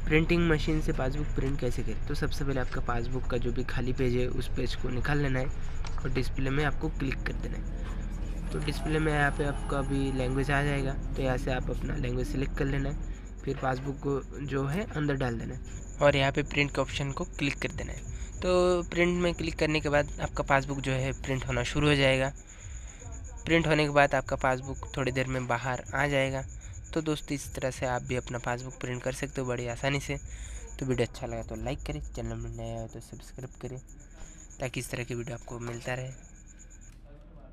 Printing machine से passbook print कैसे करें। तो सबसे पहले आपका पासबुक का जो भी खाली पेज है उस पेज को निकाल लेना है और डिस्प्ले में आपको क्लिक कर देना है। तो डिस्प्ले में यहाँ पे आपका भी लैंग्वेज आ जाएगा, तो यहाँ से आप अपना लैंग्वेज सेलेक्ट कर लेना है। फिर पासबुक को जो है अंदर डाल देना है और यहाँ पे प्रिंट के ऑप्शन को क्लिक कर देना है। तो प्रिंट में क्लिक करने के बाद आपका पासबुक जो है प्रिंट होना शुरू हो जाएगा। प्रिंट होने के बाद आपका पासबुक थोड़ी देर में बाहर आ जाएगा। तो दोस्तों इस तरह से आप भी अपना पासबुक प्रिंट कर सकते हो बड़ी आसानी से। तो वीडियो अच्छा लगा तो लाइक करें, चैनल में नया हो तो सब्सक्राइब करें ताकि इस तरह की वीडियो आपको मिलता रहे।